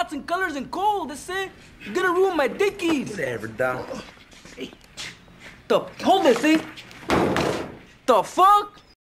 spots and colors and cold. That's it. You're gonna ruin my dickies. Whatever, dog. Hold this thing. The fuck?